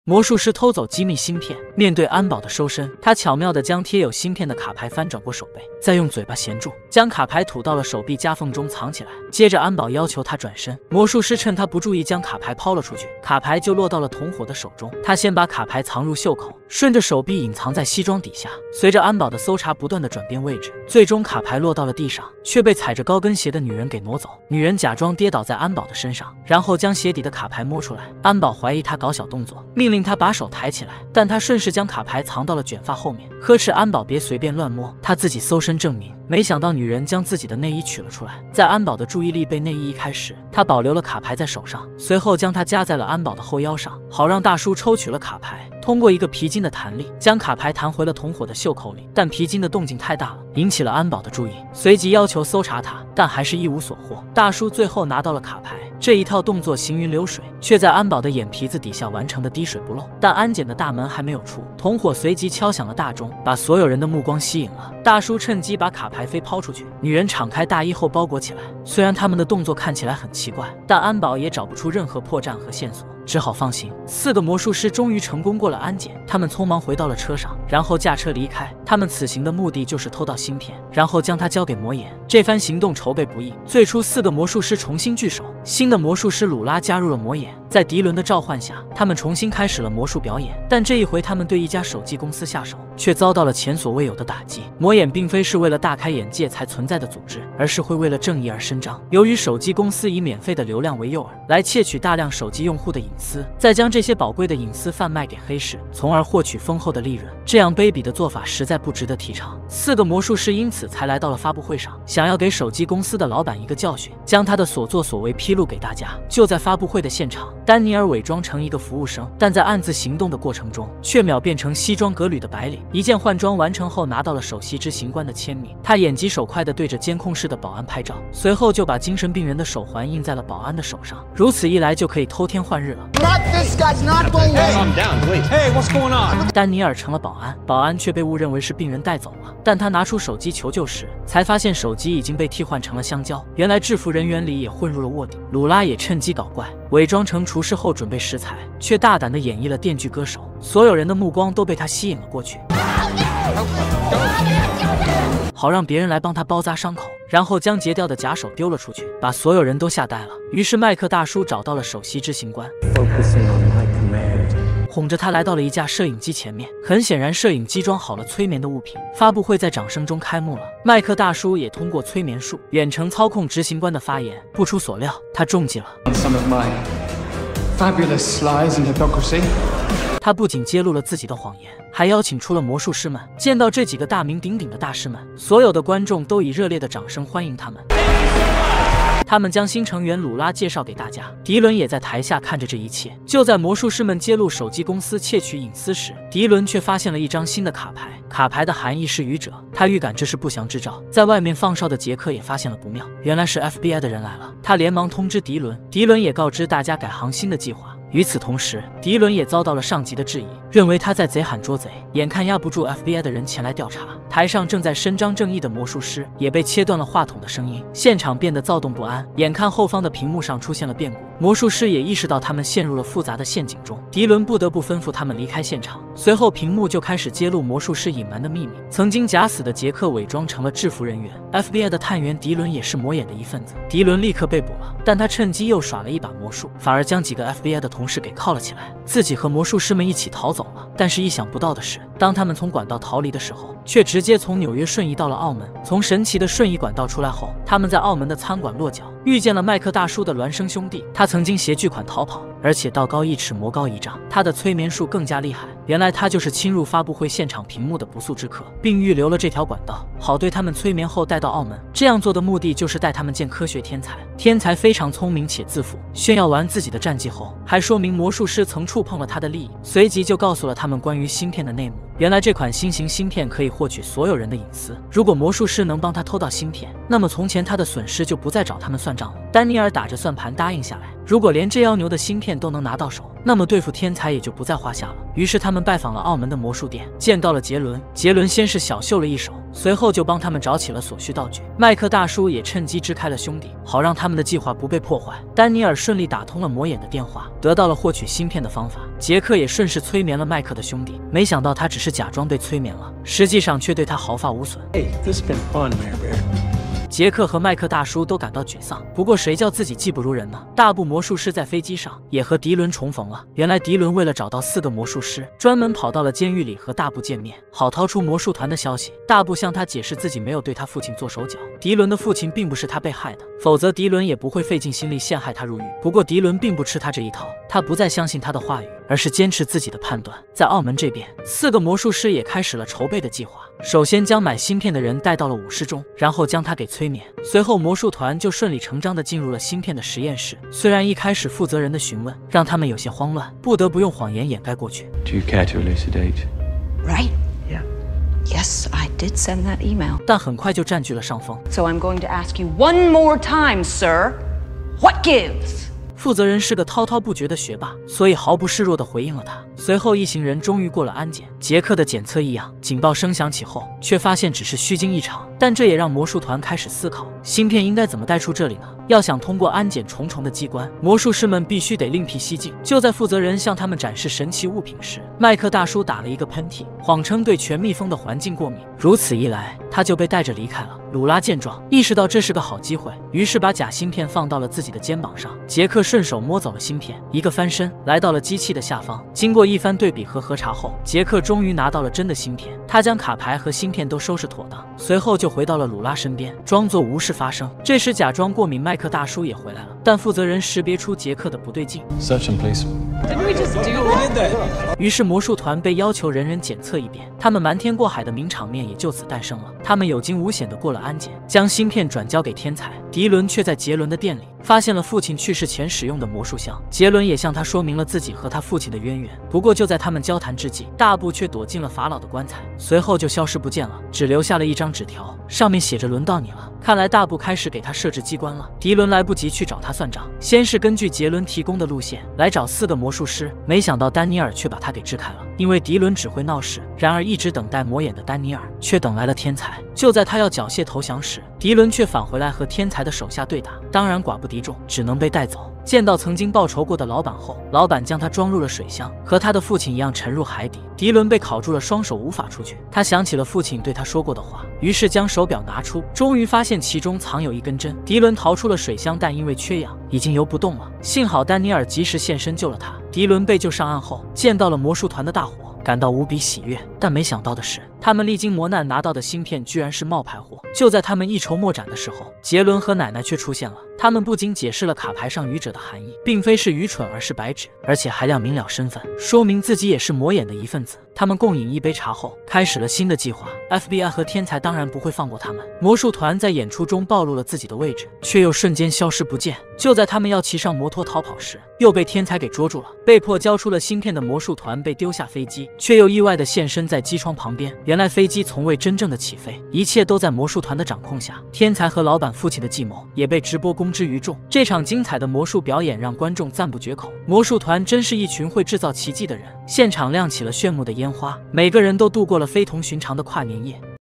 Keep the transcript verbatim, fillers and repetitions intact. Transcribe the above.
魔术师偷走机密芯片，面对安保的搜身，他巧妙地将贴有芯片的卡牌翻转过手背，再用嘴巴衔住，将卡牌吐到了手臂夹缝中藏起来。接着安保要求他转身，魔术师趁他不注意将卡牌抛了出去，卡牌就落到了同伙的手中。他先把卡牌藏入袖口，顺着手臂隐藏在西装底下。随着安保的搜查不断的转变位置，最终卡牌落到了地上，却被踩着高跟鞋的女人给挪走。女人假装跌倒在安保的身上，然后将鞋底的卡牌摸出来。安保怀疑他搞小动作，命令他把手抬起来，但他顺势将卡牌藏到了卷发后面，呵斥安保别随便乱摸，他自己搜身证明。没想到女人将自己的内衣取了出来，在安保的注意力被内衣移开时，他保留了卡牌在手上，随后将它夹在了安保的后腰上，好让大叔抽取了卡牌。通过一个皮筋的弹力，将卡牌弹回了同伙的袖口里，但皮筋的动静太大了，引起了安保的注意，随即要求搜查他，但还是一无所获。大叔最后拿到了卡牌，这一套动作行云流水，却在安保的眼皮子底下完成的滴水不漏。但安检的大门还没有出，同伙随即敲响了大钟，把所有人的目光吸引了。大叔趁机把卡牌飞抛出去，女人敞开大衣后包裹起来。虽然他们的动作看起来很奇怪，但安保也找不出任何破绽和线索，只好放行。四个魔术师终于成功过了安检，他们匆忙回到了车上，然后驾车离开。他们此行的目的就是偷到芯片，然后将它交给魔眼。这番行动筹备不易，最初四个魔术师重新聚首，新的魔术师鲁拉加入了魔眼。在迪伦的召唤下，他们重新开始了魔术表演，但这一回他们对一家手机公司下手，却遭到了前所未有的打击。魔眼并非是为了大开眼界才存在的组织，而是会为了正义而伸张。由于手机公司以免费的流量为诱饵，来窃取大量手机用户的隐私，再将这些宝贵的隐私贩卖给黑市，从而获取丰厚的利润。这样卑鄙的做法实在不值得提倡。四个魔术师因此才来到了发布会上，想要给手机公司的老板一个教训，将他的所作所为披露给大家。就在发布会的现场，丹尼尔伪装成一个服务生，但在暗自行动的过程中，却秒变成西装革履的白领。一键换装完成后，拿到了首席执行官的签名。他眼疾手快地对着监控室的保安拍照，随后就把精神病人的手环印在了保安的手上。如此一来，就可以偷天换日了。丹尼尔成了保安，保安却被误认为是病人带走了。但他拿出手机求救时，才发现手机已经被替换成了香蕉。原来制服人员里也混入了卧底。鲁拉也趁机搞怪，伪装成厨师后准备食材，却大胆地演绎了电锯歌手。所有人的目光都被他吸引了过去，好让别人来帮他包扎伤口，然后将截掉的假手丢了出去，把所有人都吓呆了。于是麦克大叔找到了首席执行官，哄着他来到了一架摄影机前面。很显然，摄影机装好了催眠的物品。发布会在掌声中开幕了。麦克大叔也通过催眠术远程操控执行官的发言。不出所料，他中计了。他不仅揭露了自己的谎言，还邀请出了魔术师们。见到这几个大名鼎鼎的大师们，所有的观众都以热烈的掌声欢迎他们。他们将新成员鲁拉介绍给大家，迪伦也在台下看着这一切。就在魔术师们揭露手机公司窃取隐私时，迪伦却发现了一张新的卡牌，卡牌的含义是愚者。他预感这是不祥之兆。在外面放哨的杰克也发现了不妙，原来是 F B I 的人来了。他连忙通知迪伦，迪伦也告知大家改行新的计划。与此同时，迪伦也遭到了上级的质疑，认为他在贼喊捉贼。眼看压不住 F B I 的人前来调查，台上正在伸张正义的魔术师也被切断了话筒的声音，现场变得躁动不安。眼看后方的屏幕上出现了变故，魔术师也意识到他们陷入了复杂的陷阱中，迪伦不得不吩咐他们离开现场。随后屏幕就开始揭露魔术师隐瞒的秘密，曾经假死的杰克伪装成了制服人员， F B I 的探员迪伦也是魔眼的一份子。迪伦立刻被捕了，但他趁机又耍了一把魔术，反而将几个 F B I 的同事给铐了起来，自己和魔术师们一起逃走了。但是意想不到的是，当他们从管道逃离的时候，却直接从纽约瞬移到了澳门。从神奇的瞬移管道出来后，他们在澳门的餐馆落脚，遇见了麦克大叔的孪生兄弟。他曾经携巨款逃跑，而且道高一尺魔高一丈，他的催眠术更加厉害。原来他就是侵入发布会现场屏幕的不速之客，并预留了这条管道，好对他们催眠后带到澳门。这样做的目的就是带他们见科学天才。天才非常聪明且自负，炫耀完自己的战绩后，还说明魔术师曾触碰了他的利益，随即就告诉了他们关于芯片的内幕。原来这款新型芯片可以获取所有人的隐私，如果魔术师能帮他偷到芯片，那么从前他的损失就不再找他们算账了。丹尼尔打着算盘答应下来，如果连这妖牛的芯片都能拿到手， 那么对付天才也就不在话下了。于是他们拜访了澳门的魔术店，见到了杰伦。杰伦先是小秀了一手，随后就帮他们找起了所需道具。麦克大叔也趁机支开了兄弟，好让他们的计划不被破坏。丹尼尔顺利打通了魔眼的电话，得到了获取芯片的方法。杰克也顺势催眠了麦克的兄弟，没想到他只是假装被催眠了，实际上却对他毫发无损。 Hey, this has been fun, man. 杰克和麦克大叔都感到沮丧，不过谁叫自己技不如人呢？大部魔术师在飞机上也和迪伦重逢了。原来迪伦为了找到四个魔术师，专门跑到了监狱里和大部见面，好掏出魔术团的消息。大部向他解释自己没有对他父亲做手脚，迪伦的父亲并不是他被害的，否则迪伦也不会费尽心力陷害他入狱。不过迪伦并不吃他这一套，他不再相信他的话语，而是坚持自己的判断。在澳门这边，四个魔术师也开始了筹备的计划。首先将买芯片的人带到了舞室中，然后将他给催眠。随后魔术团就顺理成章地进入了芯片的实验室。虽然一开始负责人的询问让他们有些慌乱，不得不用谎言掩盖过去。 Do you care to elucidate? Right? Yeah. Yes, I did send that email. 但很快就占据了上风。 So I'm going to ask you one more time, sir. What gives? 负责人是个滔滔不绝的学霸，所以毫不示弱地回应了他。随后一行人终于过了安检，杰克的检测异样，警报声响起后，却发现只是虚惊一场。但这也让魔术团开始思考，芯片应该怎么带出这里呢？要想通过安检重重的机关，魔术师们必须得另辟蹊径。就在负责人向他们展示神奇物品时，麦克大叔打了一个喷嚏，谎称对全密封的环境过敏。如此一来，他就被带着离开了。鲁拉见状，意识到这是个好机会，于是把假芯片放到了自己的肩膀上。杰克顺手摸走了芯片，一个翻身来到了机器的下方。经过一番对比和核查后，杰克终于拿到了真的芯片。他将卡牌和芯片都收拾妥当，随后就回到了鲁拉身边，装作无事发生。这时假装过敏麦克大叔也回来了，但负责人识别出杰克的不对劲。 Search him, please. Didn't we just do that? 于是魔术团被要求人人检测一遍，他们瞒天过海的名场面也就此诞生了。他们有惊无险地过了安检，将芯片转交给天才。迪伦却在杰伦的店里发现了父亲去世前使用的魔术箱，杰伦也向他说明了自己和他父亲的渊源。不过就在他们交谈之际，大部却躲进了法老的棺材，随后就消失不见了，只留下了一张纸条，上面写着轮到你了。看来大部开始给他设置机关了。迪伦来不及去找他算账，先是根据杰伦提供的路线来找四个魔术师，没想到丹尼尔却把他给支开了。因为迪伦只会闹事，然而一直等待魔眼的丹尼尔却等来了天才。就在他要缴械投降时，迪伦却返回来和天才的手下对打，当然寡不敌众，只能被带走。见到曾经报仇过的老板后，老板将他装入了水箱，和他的父亲一样沉入海底。迪伦被铐住了双手，无法出去。他想起了父亲对他说过的话，于是将手表拿出，终于发现其中藏有一根针。迪伦逃出了水箱，但因为缺氧，已经游不动了。幸好丹尼尔及时现身救了他。迪伦被救上岸后，见到了魔术团的大伙，感到无比喜悦。但没想到的是，他们历经磨难拿到的芯片居然是冒牌货。就在他们一筹莫展的时候，杰伦和奶奶却出现了。他们不仅解释了卡牌上愚者的含义，并非是愚蠢，而是白纸，而且还亮明了身份，说明自己也是魔眼的一份子。他们共饮一杯茶后，开始了新的计划。F B I 和天才当然不会放过他们。魔术团在演出中暴露了自己的位置，却又瞬间消失不见。就在他们要骑上摩托逃跑时，又被天才给捉住了。被迫交出了芯片的魔术团被丢下飞机，却又意外的现身在机窗旁边。原来飞机从未真正的起飞，一切都在魔术团的掌控下。天才和老板父亲的计谋也被直播公之于众。这场精彩的魔术表演让观众赞不绝口。魔术团真是一群会制造奇迹的人。现场亮起了炫目的烟花，每个人都度过了非同寻常的跨年夜。